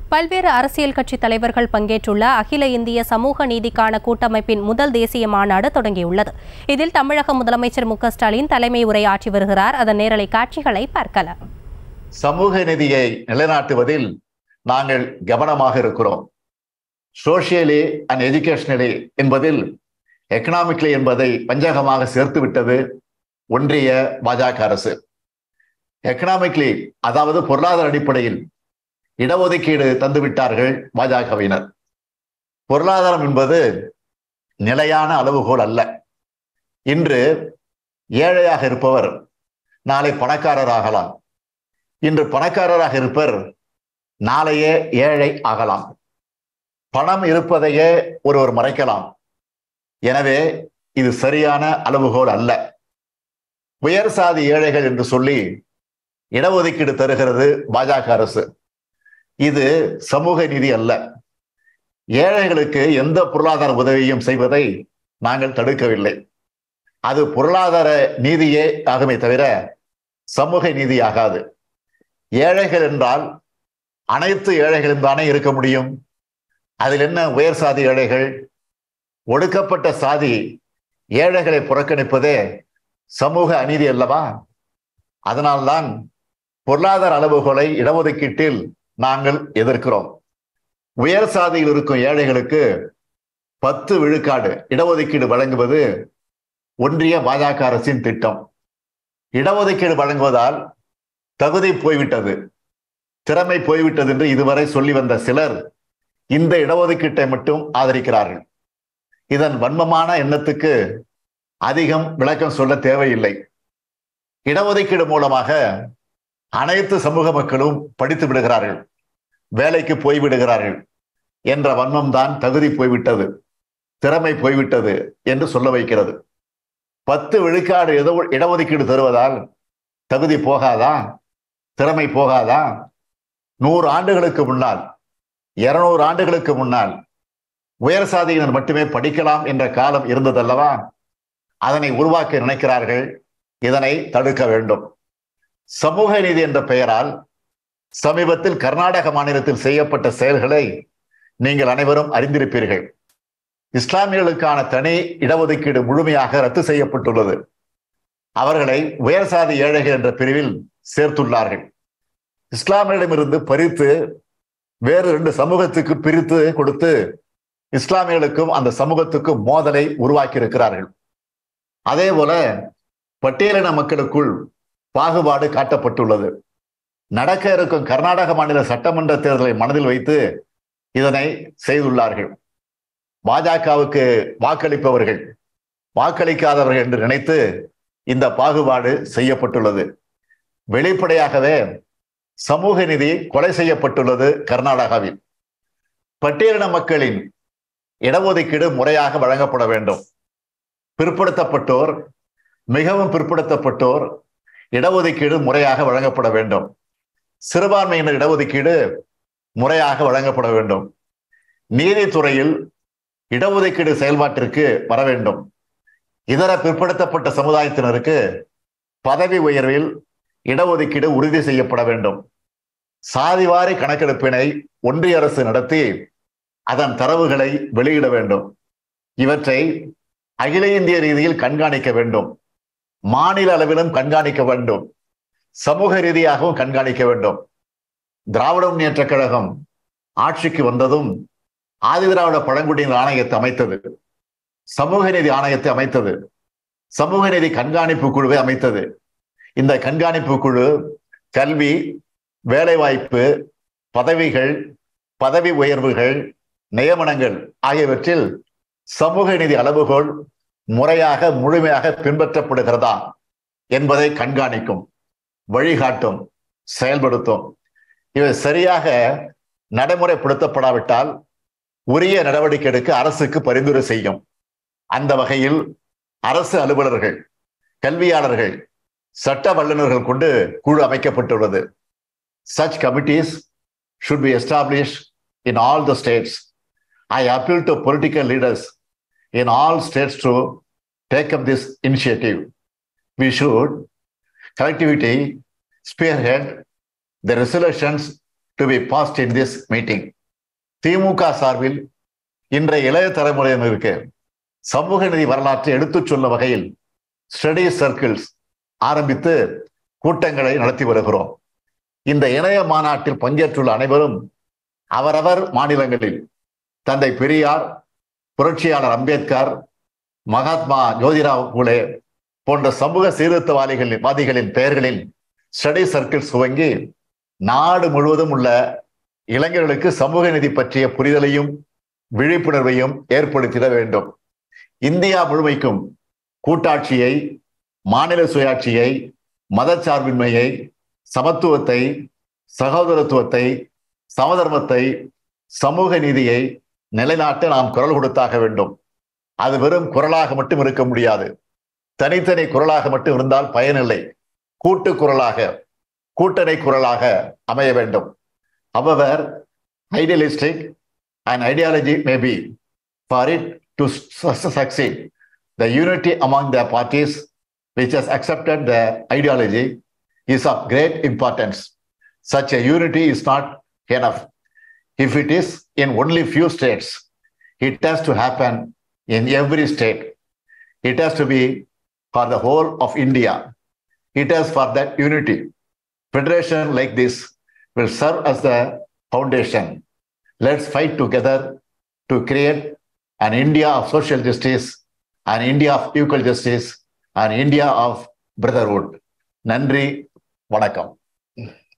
பல்வேறு அரசியல் கட்சி தலைவர்கள் பங்கேற்றுள்ள அகில இந்திய சமூக நீதிக்கான கூட்டமைப்பின் முதல் தேசிய மாநாடு தொடங்கியுள்ளது. இதில் தமிழக முதலமைச்சர் மு.க.ஸ்டாலின் தலைமை உரையாற்றி வருகிறார். அதன் நேரலை காட்சிகளை பார்க்கலாம். சமூக நீதியை நிலைநாட்டுவதில் நாங்கள் கவனமாக இருக்கிறோம். சோசியலி அண்ட் எஜுகேஷனலி என்பதில் எக்கனாமிக்லி என்பதை பஞ்சகமாக சேர்த்து விட்டது ஒன்றிய பாஜக அரசு. எக்கனாமிக்லி, அதாவது பொருளாதார அடிப்படையில் இடஒதுக்கீடு தந்துவிட்டார்கள் பாஜகவினர். பொருளாதாரம் என்பது நிலையான அளவுகோல் அல்ல. இன்று ஏழையாக இருப்பவர் நாளை பணக்காரர் ஆகலாம். இன்று பணக்காரராக இருப்பவர் நாளையே ஏழை ஆகலாம். பணம் இருப்பதையே ஒருவர் மறைக்கலாம். எனவே இது சரியான அளவுகோல் அல்ல. உயர் சாதி ஏழைகள் என்று சொல்லி இடஒதுக்கீடு தருகிறது பாஜக அரசு. இது சமூக நீதி அல்ல. ஏழைகளுக்கு எந்த பொருளாதார உதவியும் செய்வதை நாங்கள் தடுக்கவில்லை. அது பொருளாதார நீதியே ஆகுமே தவிர சமூக நீதி ஆகாது. ஏழைகள் என்றால் அனைத்து ஏழைகளும் தானே இருக்க முடியும். அதில் என்ன உயர் சாதி ஏழைகள்? ஒடுக்கப்பட்ட சாதி ஏழைகளை புறக்கணிப்பதே சமூக அநீதி அல்லவா? அதனால்தான் பொருளாதார அளவுகோலை இடஒதுக்கீட்டில் நாங்கள் எதிர்க்கிறோம். உயர் சாதியில் இருக்கும் ஏழைகளுக்கு 10 விழுக்காடு இடஒதுக்கீடு வழங்குவது ஒன்றிய பாஜக அரசின் திட்டம். இடஒதுக்கீடு வழங்குவதால் தகுதி போய்விட்டது, திறமை போய்விட்டது என்று இதுவரை சொல்லி வந்த சிலர் இந்த இடஒதுக்கீட்டை மட்டும் ஆதரிக்கிறார்கள். இதன் வன்மமான எண்ணத்துக்கு அதிகம் விளக்கம் சொல்ல தேவையில்லை. இடஒதுக்கீடு மூலமாக அனைத்து சமூக மக்களும் படித்து விடுகிறார்கள், வேலைக்கு போய்விடுகிறார்கள் என்ற வன்மம் தான் தகுதி போய்விட்டது, திறமை போய்விட்டது என்று சொல்ல வைக்கிறது. 10 விழுக்காடு இடஒதுக்கீடு தருவதால் தகுதி போகாதா? திறமை போகாதா? 100 ஆண்டுகளுக்கு முன்னால், 200 ஆண்டுகளுக்கு முன்னால் உயர் சாதியினர் மட்டுமே படிக்கலாம் என்ற காலம் இருந்ததல்லவா? அதனை உருவாக்க நினைக்கிறார்கள். இதனை தடுக்க வேண்டும். சமூக நீதி என்ற பெயரால் சமீபத்தில் கர்நாடக மாநிலத்தில் செய்யப்பட்ட செயல்களை நீங்கள் அனைவரும் அறிந்திருப்பீர்கள். இஸ்லாமியர்களுக்கான தனி இடஒதுக்கீடு முழுமையாக ரத்து செய்யப்பட்டுள்ளது. அவர்களை உயர் சாதி ஏழைகள் என்ற பிரிவில் சேர்த்துள்ளார்கள். இஸ்லாமியரிடமிருந்து பறித்து வேறு 2 சமூகத்துக்கு பிரித்து கொடுத்து இஸ்லாமியர்களுக்கும் அந்த சமூகத்துக்கும் மோதலை உருவாக்கி இருக்கிறார்கள். அதே போல பட்டியலின மக்களுக்குள் பாகுபாடு காட்டப்பட்டுள்ளது. நடக்க இருக்கும் கர்நாடக மாநில சட்டமன்ற தேர்தலை மனதில் வைத்து இதனை செய்துள்ளார்கள். பாஜகவுக்கு வாக்களிப்பவர்கள் வாக்களிக்காதவர்கள் என்று நினைத்து இந்த பாகுபாடு செய்யப்பட்டுள்ளது. வெளிப்படையாகவே சமூக நீதி கொலை செய்யப்பட்டுள்ளது கர்நாடகாவில். பட்டியலின மக்களின் இடஒதுக்கீடு முறையாக வழங்கப்பட வேண்டும். பிற்படுத்தப்பட்டோர், மிகவும் பிற்படுத்தப்பட்டோர் இடஒதுக்கீடு முறையாக வழங்கப்பட வேண்டும். சிறுபான்மையினர் இடஒதுக்கீடு முறையாக வழங்கப்பட வேண்டும். நீதித்துறையில் இடஒதுக்கீடு செயல்பாட்டிற்கு வர வேண்டும். இதர பிற்படுத்தப்பட்ட சமுதாயத்தினருக்கு பதவி உயர்வில் இடஒதுக்கீடு உறுதி செய்யப்பட வேண்டும். சாதிவாரி கணக்கெடுப்பினை ஒன்றிய அரசு நடத்தி அதன் தரவுகளை வெளியிட வேண்டும். இவற்றை அகில இந்திய ரீதியில் கண்காணிக்க வேண்டும். மாநில அளவிலும் கண்காணிக்க வேண்டும். சமூக ரீதியாகவும் கண்காணிக்க வேண்டும். திராவிட முன்னேற்றக் கழகம் ஆட்சிக்கு வந்ததும் ஆதிதிராவிட பழங்குடியினர் ஆணையத்தை அமைத்தது, சமூக நீதி ஆணையத்தை அமைத்தது, சமூக நீதி கண்காணிப்பு குழுவை அமைத்தது. இந்த கண்காணிப்பு குழு கல்வி, வேலைவாய்ப்பு, பதவிகள், பதவி உயர்வுகள், நியமனங்கள் ஆகியவற்றில் சமூக நீதி அளவுகோல் முறையாக முழுமையாக பின்பற்றப்படுகிறதா என்பதை கண்காணிக்கும், வழிகாட்டும், செயல்படுத்தும். இவை சரியாக நடைமுறைப்படுத்தப்படாவிட்டால் உரிய நடவடிக்கை எடுக்க அரசுக்கு பரிந்துரை செய்யும். அந்த வகையில் அரசு அலுவலர்கள், கல்வியாளர்கள், சட்ட வல்லுநர்கள் கொண்டு குழு அமைக்கப்பட்டுள்ளது. Such committees should be established in all the states. I appeal to political leaders in all states to take up this initiative. We should collectively spearhead the resolutions to be passed in this meeting. திமுக சார்பில் இன்றைய இளைய தலைமுறையினருக்கு சமூக நீதி வரலாற்றை எடுத்துச் சொல்லும் வகையில் ஸ்டடி சர்க்கிள்ஸ் ஆரம்பித்து கூட்டங்களை நடத்தி வருகிறோம். இந்த இணைய மாநாட்டில் பங்கேற்றுள்ள அனைவரும் அவரவர் மாநிலங்களில் தந்தை பெரியார், புரட்சியாளர் அம்பேத்கர், மகாத்மா ஜோதிராவ் பூலே போன்ற சமூக சீர்திருத்தவாதிகளின் பெயர்களில் ஸ்டடி சர்க்கிள்ஸ் துவங்கி நாடு முழுவதும் உள்ள இளைஞர்களுக்கு சமூக நீதி பற்றிய புரிதலையும் விழிப்புணர்வையும் ஏற்படுத்திட வேண்டும். இந்தியா முழுமைக்கும் கூட்டாட்சியை, மாநில சுயாட்சியை, மதச்சார்பின்மையை, சமத்துவத்தை, சகோதரத்துவத்தை, சமதர்மத்தை, சமூக நீதியை நிலைநாட்ட நாம் குரல் கொடுத்தாக வேண்டும். அது வெறும் குரலாக மட்டும் இருக்க முடியாது. தனித்தனி குரலாக மட்டும் இருந்தால் பயனில்லை. கூட்டு குரலாக, கூட்டணை குரலாக அமைய வேண்டும். However, idealistic and ideology may be, for it to succeed, the unity among the parties which has accepted the ideology is of great importance. Such a unity is not enough. If it is in only few states, it has to happen in every state. It has to be for the whole of India. It is for that unity. Federation like this will serve as the foundation. Let's fight together to create an India of social justice, an India of equal justice, an India of brotherhood. நன்றி, வணக்கம்.